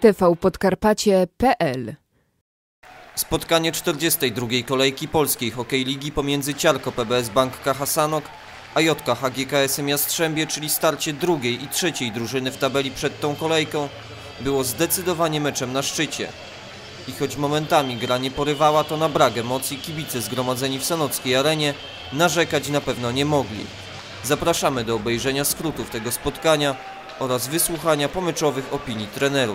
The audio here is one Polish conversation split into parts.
tvpodkarpacie.pl. Spotkanie 42. kolejki polskiej hokej ligi pomiędzy Ciarko PBS Bank Kacha Sanok a JKH GKS-em Jastrzębie, czyli starcie drugiej i trzeciej drużyny w tabeli przed tą kolejką, było zdecydowanie meczem na szczycie. I choć momentami gra nie porywała, to na brak emocji kibice zgromadzeni w sanockiej arenie narzekać na pewno nie mogli. Zapraszamy do obejrzenia skrótów tego spotkania oraz wysłuchania pomeczowych opinii trenerów.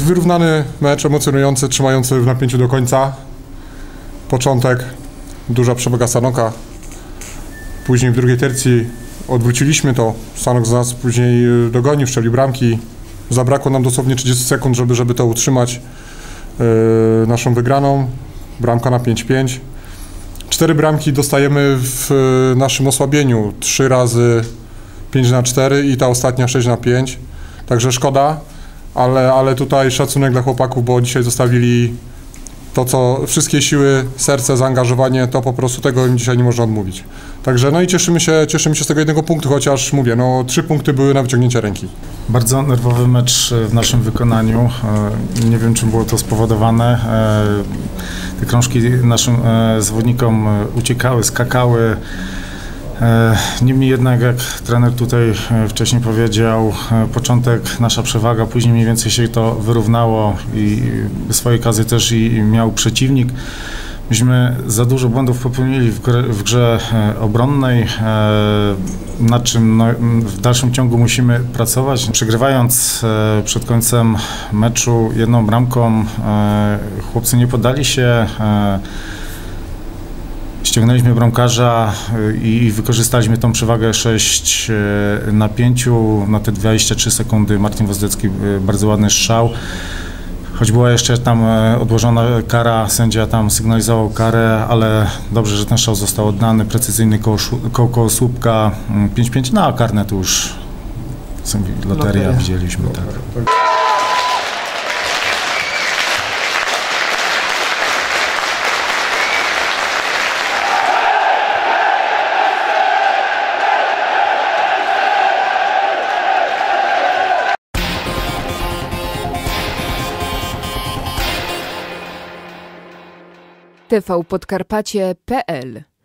wyrównany mecz, emocjonujący, trzymający w napięciu do końca. Początek, duża przewaga Sanoka. Później w drugiej tercji odwróciliśmy to. Sanok z nas później dogonił, strzelił bramki. Zabrakło nam dosłownie 30 sekund, żeby to utrzymać naszą wygraną. Bramka na 5-5. 4 bramki dostajemy w naszym osłabieniu. 3 razy 5-4 i ta ostatnia 6-5. Także szkoda, ale tutaj szacunek dla chłopaków, bo dzisiaj zostawili to, co wszystkie siły, serce, zaangażowanie, to po prostu tego im dzisiaj nie można odmówić. Także no i cieszymy się z tego jednego punktu, chociaż mówię, 3 punkty były na wyciągnięcie ręki. Bardzo nerwowy mecz w naszym wykonaniu. Nie wiem, czym było to spowodowane. Te krążki naszym zawodnikom uciekały, skakały. Niemniej jednak, jak trener tutaj wcześniej powiedział, początek nasza przewaga, później mniej więcej się to wyrównało i swoje okazy też i miał przeciwnik. Myśmy za dużo błędów popełnili w grze obronnej, nad czym w dalszym ciągu musimy pracować. Przegrywając przed końcem meczu 1 bramką, chłopcy nie poddali się. Ściągnęliśmy bramkarza i wykorzystaliśmy tą przewagę 6-5 na te 23 sekundy. Martin Wozdecki, bardzo ładny strzał. Choć była jeszcze tam odłożona kara, sędzia tam sygnalizował karę, ale dobrze, że ten strzał został oddany, precyzyjny koło słupka, 5-5, no a karne to już loteria widzieliśmy. Tak. tvpodkarpacie.pl